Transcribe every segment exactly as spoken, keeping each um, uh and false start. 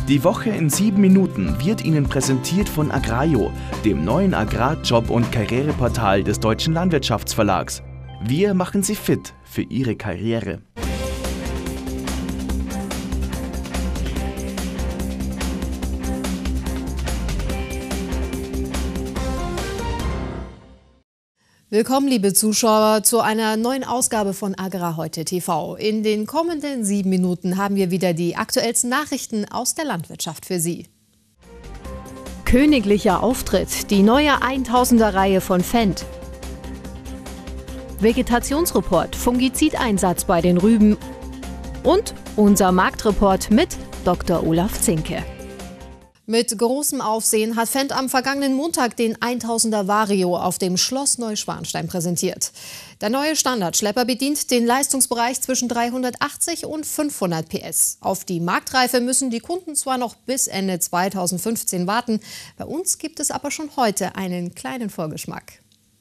Die Woche in sieben Minuten wird Ihnen präsentiert von Agraio, dem neuen Agrar-, Job- und Karriereportal des Deutschen Landwirtschaftsverlags. Wir machen Sie fit für Ihre Karriere. Willkommen, liebe Zuschauer, zu einer neuen Ausgabe von Agrar heute T V. In den kommenden sieben Minuten haben wir wieder die aktuellsten Nachrichten aus der Landwirtschaft für Sie. Königlicher Auftritt, die neue tausender-Reihe von Fendt. Vegetationsreport, Fungizideinsatz bei den Rüben. Und unser Marktreport mit Doktor Olaf Zinke. Mit großem Aufsehen hat Fendt am vergangenen Montag den tausender Vario auf dem Schloss Neuschwanstein präsentiert. Der neue Standardschlepper bedient den Leistungsbereich zwischen dreihundertachtzig und fünfhundert P S. Auf die Marktreife müssen die Kunden zwar noch bis Ende zweitausendfünfzehn warten, bei uns gibt es aber schon heute einen kleinen Vorgeschmack.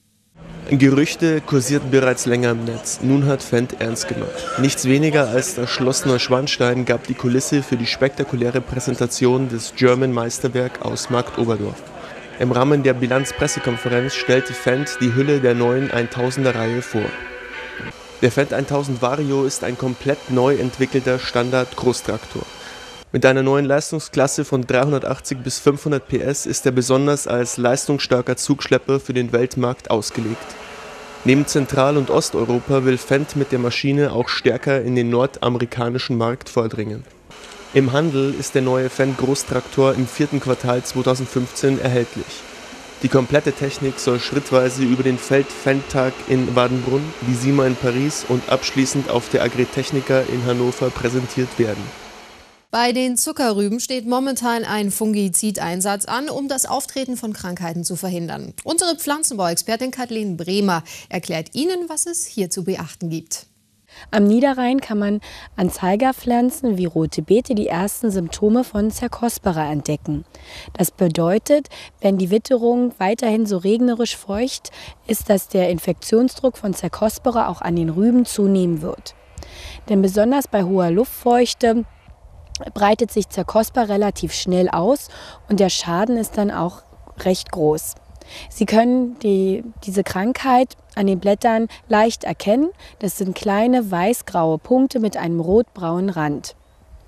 Gerüchte kursierten bereits länger im Netz. Nun hat Fendt ernst gemacht. Nichts weniger als das Schloss Neuschwanstein gab die Kulisse für die spektakuläre Präsentation des German Meisterwerk aus Marktoberdorf. Im Rahmen der Bilanzpressekonferenz stellte Fendt die Hülle der neuen tausender-Reihe vor. Der Fendt tausend Vario ist ein komplett neu entwickelter Standard-Großtraktor. Mit einer neuen Leistungsklasse von dreihundertachtzig bis fünfhundert P S ist er besonders als leistungsstarker Zugschlepper für den Weltmarkt ausgelegt. Neben Zentral- und Osteuropa will Fendt mit der Maschine auch stärker in den nordamerikanischen Markt vordringen. Im Handel ist der neue Fendt Großtraktor im vierten Quartal zweitausendfünfzehn erhältlich. Die komplette Technik soll schrittweise über den Feld-Fendt-Tag in Badenbrunn, die SIMA in Paris und abschließend auf der Agritechnica in Hannover präsentiert werden. Bei den Zuckerrüben steht momentan ein Fungizideinsatz an, um das Auftreten von Krankheiten zu verhindern. Unsere Pflanzenbauexpertin Kathleen Bremer erklärt Ihnen, was es hier zu beachten gibt. Am Niederrhein kann man an Zeigerpflanzen wie rote Beete die ersten Symptome von Cercospora entdecken. Das bedeutet, wenn die Witterung weiterhin so regnerisch feucht ist, dass der Infektionsdruck von Cercospora auch an den Rüben zunehmen wird. Denn besonders bei hoher Luftfeuchte breitet sich Cercospora relativ schnell aus und der Schaden ist dann auch recht groß. Sie können die, diese Krankheit an den Blättern leicht erkennen. Das sind kleine weiß-graue Punkte mit einem rot-braunen Rand.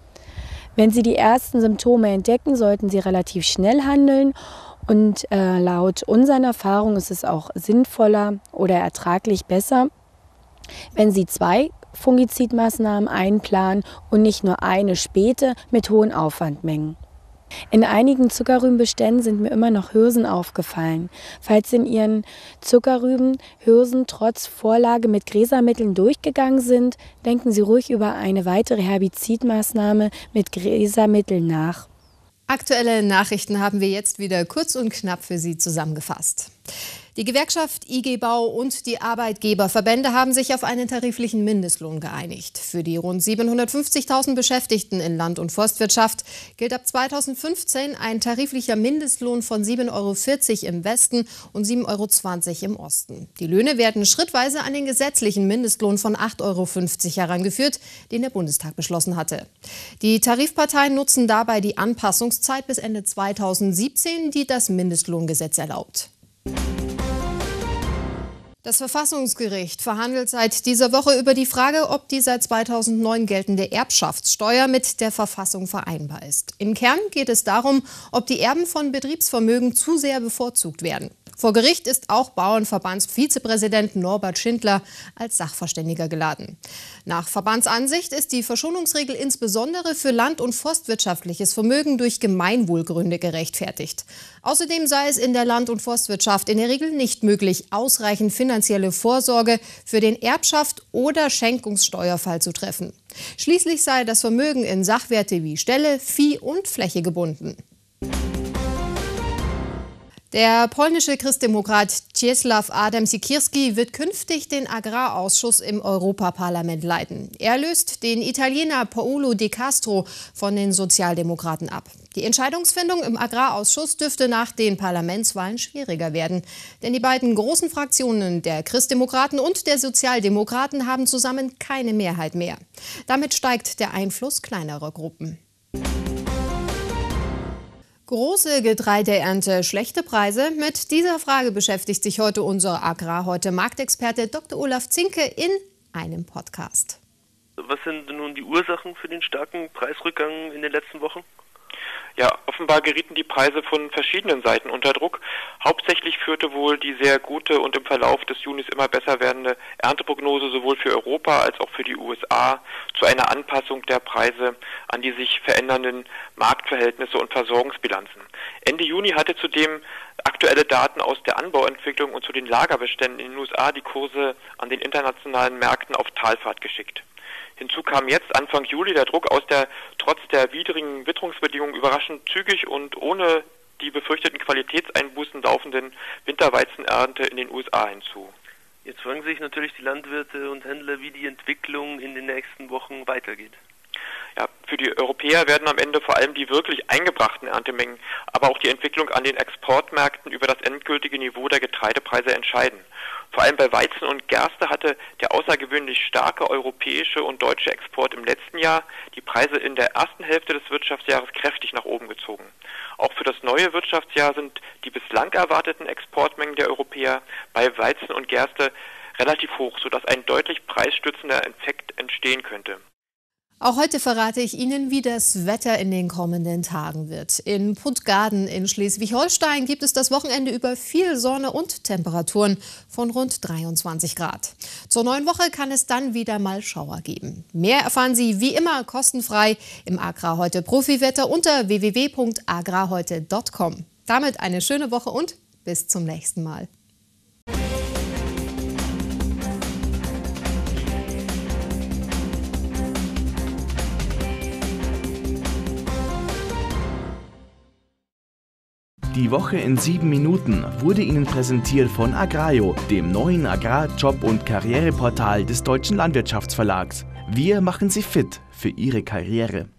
Wenn Sie die ersten Symptome entdecken, sollten Sie relativ schnell handeln und äh, laut unseren Erfahrungen ist es auch sinnvoller oder ertraglich besser, wenn Sie zwei Fungizidmaßnahmen einplanen und nicht nur eine späte mit hohen Aufwandmengen. In einigen Zuckerrübenbeständen sind mir immer noch Hirsen aufgefallen. Falls in Ihren Zuckerrüben Hirsen trotz Vorlage mit Gräsermitteln durchgegangen sind, denken Sie ruhig über eine weitere Herbizidmaßnahme mit Gräsermitteln nach. Aktuelle Nachrichten haben wir jetzt wieder kurz und knapp für Sie zusammengefasst. Die Gewerkschaft I G Bau und die Arbeitgeberverbände haben sich auf einen tariflichen Mindestlohn geeinigt. Für die rund siebenhundertfünfzigtausend Beschäftigten in Land- und Forstwirtschaft gilt ab zweitausendfünfzehn ein tariflicher Mindestlohn von sieben Euro vierzig im Westen und sieben Euro zwanzig im Osten. Die Löhne werden schrittweise an den gesetzlichen Mindestlohn von acht Euro fünfzig herangeführt, den der Bundestag beschlossen hatte. Die Tarifparteien nutzen dabei die Anpassungszeit bis Ende zweitausendsiebzehn, die das Mindestlohngesetz erlaubt. Das Verfassungsgericht verhandelt seit dieser Woche über die Frage, ob die seit zweitausendneun geltende Erbschaftssteuer mit der Verfassung vereinbar ist. Im Kern geht es darum, ob die Erben von Betriebsvermögen zu sehr bevorzugt werden. Vor Gericht ist auch Bauernverbandsvizepräsident Norbert Schindler als Sachverständiger geladen. Nach Verbandsansicht ist die Verschonungsregel insbesondere für land- und forstwirtschaftliches Vermögen durch Gemeinwohlgründe gerechtfertigt. Außerdem sei es in der Land- und Forstwirtschaft in der Regel nicht möglich, ausreichend finanzielle Vorsorge für den Erbschaft- oder Schenkungssteuerfall zu treffen. Schließlich sei das Vermögen in Sachwerte wie Ställe, Vieh und Fläche gebunden. Der polnische Christdemokrat Czesław Adam Siekierski wird künftig den Agrarausschuss im Europaparlament leiten. Er löst den Italiener Paolo De Castro von den Sozialdemokraten ab. Die Entscheidungsfindung im Agrarausschuss dürfte nach den Parlamentswahlen schwieriger werden. Denn die beiden großen Fraktionen der Christdemokraten und der Sozialdemokraten haben zusammen keine Mehrheit mehr. Damit steigt der Einfluss kleinerer Gruppen. Große Getreideernte, schlechte Preise? Mit dieser Frage beschäftigt sich heute unser Agrarheute-Marktexperte Doktor Olaf Zinke in einem Podcast. Was sind nun die Ursachen für den starken Preisrückgang in den letzten Wochen? Ja, offenbar gerieten die Preise von verschiedenen Seiten unter Druck. Hauptsächlich führte wohl die sehr gute und im Verlauf des Junis immer besser werdende Ernteprognose sowohl für Europa als auch für die U S A zu einer Anpassung der Preise an die sich verändernden Marktverhältnisse und Versorgungsbilanzen. Ende Juni hatte zudem aktuelle Daten aus der Anbauentwicklung und zu den Lagerbeständen in den U S A die Kurse an den internationalen Märkten auf Talfahrt geschickt. Hinzu kam jetzt Anfang Juli der Druck aus der trotz der widrigen Witterungsbedingungen überraschend zügig und ohne die befürchteten Qualitätseinbußen laufenden Winterweizenernte in den U S A hinzu. Jetzt fragen sich natürlich die Landwirte und Händler, wie die Entwicklung in den nächsten Wochen weitergeht. Ja, für die Europäer werden am Ende vor allem die wirklich eingebrachten Erntemengen, aber auch die Entwicklung an den Exportmärkten über das endgültige Niveau der Getreidepreise entscheiden. Vor allem bei Weizen und Gerste hatte der außergewöhnlich starke europäische und deutsche Export im letzten Jahr die Preise in der ersten Hälfte des Wirtschaftsjahres kräftig nach oben gezogen. Auch für das neue Wirtschaftsjahr sind die bislang erwarteten Exportmengen der Europäer bei Weizen und Gerste relativ hoch, sodass ein deutlich preisstützender Effekt entstehen könnte. Auch heute verrate ich Ihnen, wie das Wetter in den kommenden Tagen wird. In Puttgarden in Schleswig-Holstein gibt es das Wochenende über viel Sonne und Temperaturen von rund dreiundzwanzig Grad. Zur neuen Woche kann es dann wieder mal Schauer geben. Mehr erfahren Sie wie immer kostenfrei im Agrarheute Profiwetter unter w w w punkt agrarheute punkt com. Damit eine schöne Woche und bis zum nächsten Mal. Die Woche in sieben Minuten wurde Ihnen präsentiert von Agrayo, dem neuen Agrar-, Job- und Karriereportal des Deutschen Landwirtschaftsverlags. Wir machen Sie fit für Ihre Karriere.